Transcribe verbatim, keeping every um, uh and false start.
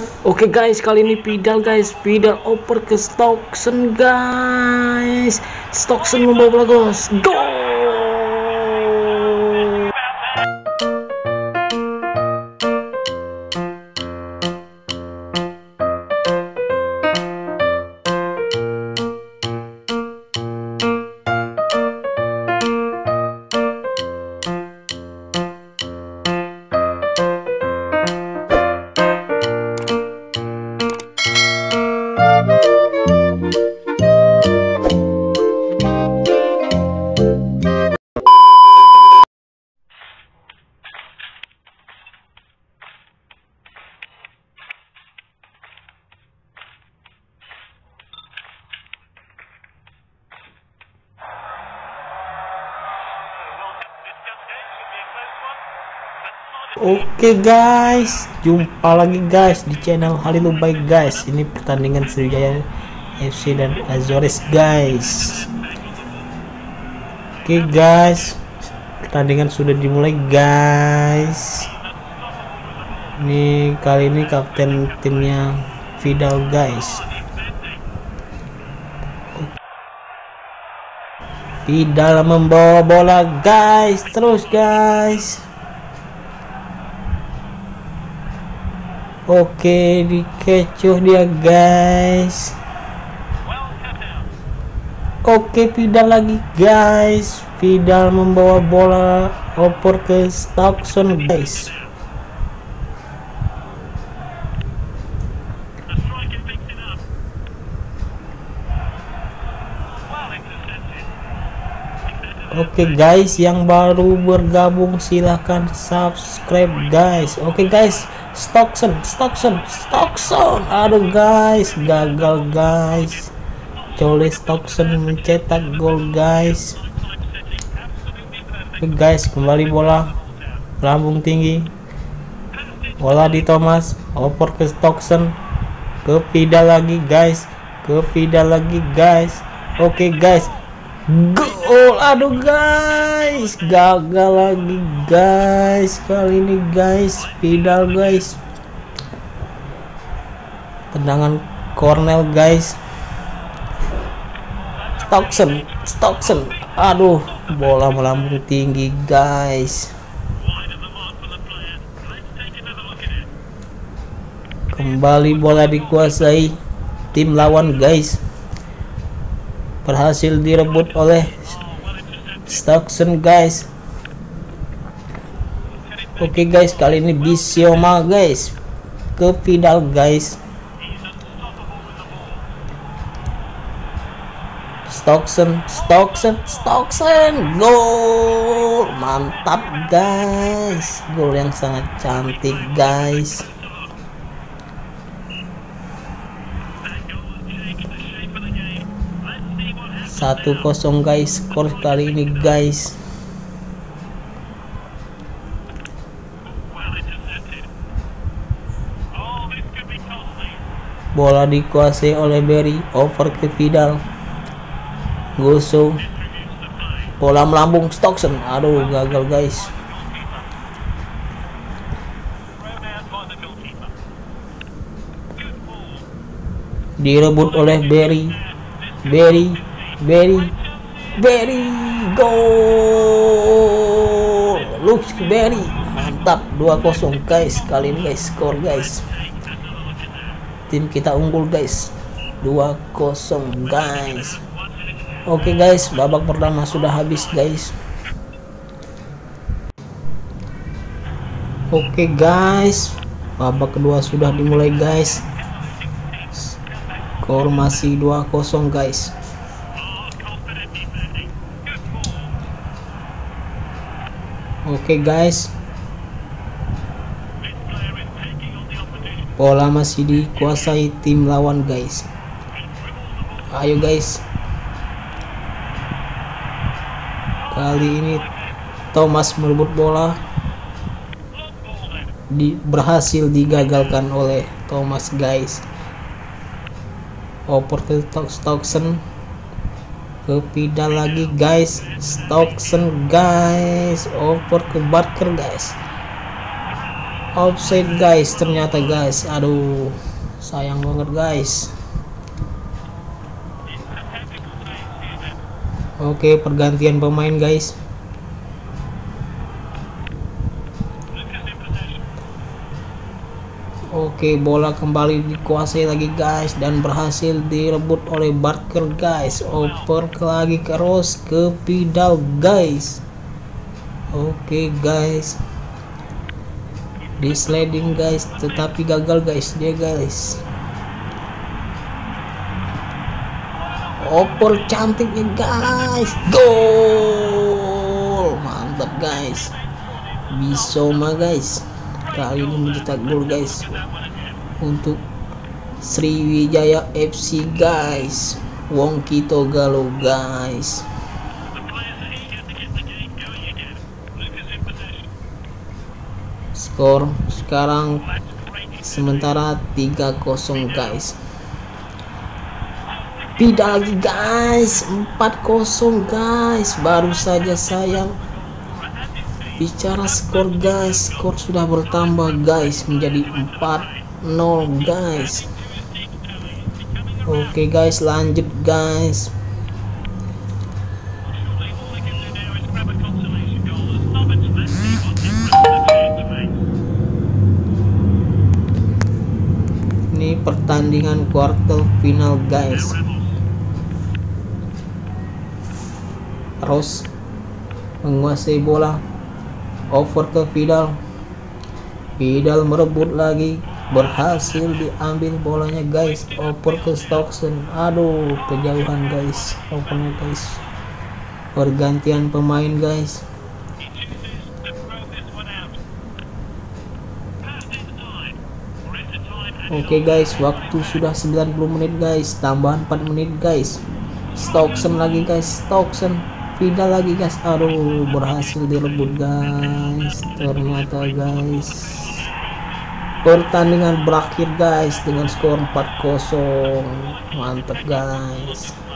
Oke guys, kali ini Pidal guys, Pidal oper ke Stockson guys. Stockson membawa bola gol. Gol! Oke guys, jumpa lagi guys di channel Halilu Baik guys. Ini pertandingan Sriwijaya F C dan Azores guys. Oke guys, pertandingan sudah dimulai guys. Ini kali ini kapten timnya Pidal guys. Pidal membawa bola guys, terus guys. Oke, dikecoh dia guys. Oke, Pidal lagi guys. Pidal membawa bola oper ke Stockson guys. Oke guys, yang baru bergabung silahkan subscribe guys. Oke guys, Stockson, Stockson, Stockson. Aduh guys, gagal guys. Cole Stockson mencetak gol guys. Oke guys, kembali bola lambung tinggi. Bola di Thomas, oper ke Stockson, ke Pidal lagi guys, ke Pidal lagi guys. Oke guys, gol. Aduh guys, gagal lagi guys. Kali ini guys, Pidal guys, tendangan Cornell guys. Stockson, Stockson. Aduh, bola melambung tinggi guys. Kembali bola dikuasai tim lawan guys. Berhasil direbut oleh Stockson guys. Oke guys, kali ini Bisioma guys ke Pidal guys. Stockson, Stockson, Stockson, gol. Mantap guys, gol yang sangat cantik guys. Satu kosong guys, skor kali ini guys. Bola dikuasai oleh Berry, over ke Pidal. Gosok, bola melambung Stockson. Aduh, gagal guys. Direbut oleh Berry, Berry, Berry, Berry, gol. Lux Berry, mantap. Dua kosong guys, kali ini guys, skor guys. Tim kita unggul guys, dua kosong guys. Oke guys, babak pertama sudah habis guys. Oke guys, babak kedua sudah dimulai guys. Skor masih dua kosong guys. Oke guys, bola masih dikuasai tim lawan guys. Ayo guys, kali ini Thomas merebut bola, di, berhasil digagalkan oleh Thomas guys. Oper ke Stockson, ke Pidal lagi guys. Stockson guys, oper ke Barker guys. Offside guys, ternyata guys. Aduh, sayang banget guys. Oke, pergantian pemain guys. Oke, bola kembali dikuasai lagi guys dan berhasil direbut oleh Barker guys. Oper lagi terus ke Vidal guys. Oke guys, di sliding guys, tetapi gagal guys dia guys. Oper cantiknya guys, gol, mantap guys. Bisoma guys kali ini mencetak gol guys untuk Sriwijaya F C guys. Wong Kito Galo guys. Skor sekarang sementara tiga kosong guys. Tidak lagi guys, empat kosong guys. Baru saja saya bicara skor guys, skor sudah bertambah guys menjadi empat nol guys. Oke guys, lanjut guys. Ini pertandingan quarter final guys. Terus menguasai bola, over ke Vidal. Vidal merebut lagi, berhasil diambil bolanya guys. Over ke Stockton. Aduh, kejauhan guys. Opernya guys. Pergantian pemain guys. Oke guys, waktu sudah sembilan puluh menit guys, tambahan empat menit guys. Stockton lagi guys, Stockton. Vidal lagi guys. Aduh, berhasil direbut guys. Ternyata guys pertandingan berakhir guys dengan skor empat kosong. Mantap guys.